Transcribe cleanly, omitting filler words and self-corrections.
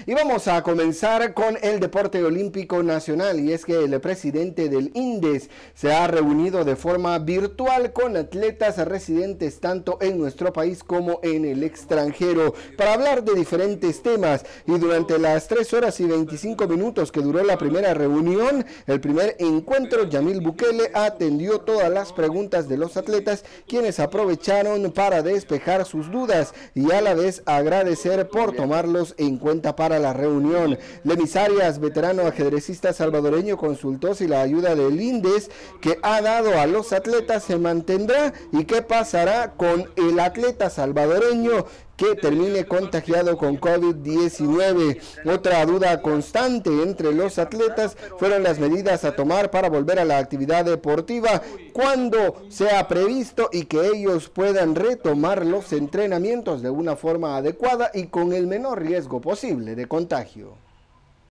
Y vamos a comenzar con el deporte olímpico nacional, y es que el presidente del INDES se ha reunido de forma virtual con atletas residentes tanto en nuestro país como en el extranjero para hablar de diferentes temas. Y durante las 3 horas y 25 minutos que duró la primera reunión, el primer encuentro, Yamil Bukele atendió todas las preguntas de los atletas, quienes aprovecharon para despejar sus dudas y a la vez agradecer por tomarlos en cuenta para la reunión. Lemis Arias, veterano ajedrecista salvadoreño, consultó si la ayuda del INDES que ha dado a los atletas se mantendrá y qué pasará con el atleta salvadoreño que termine contagiado con COVID-19. Otra duda constante entre los atletas fueron las medidas a tomar para volver a la actividad deportiva cuando sea previsto y que ellos puedan retomar los entrenamientos de una forma adecuada y con el menor riesgo posible de contagio.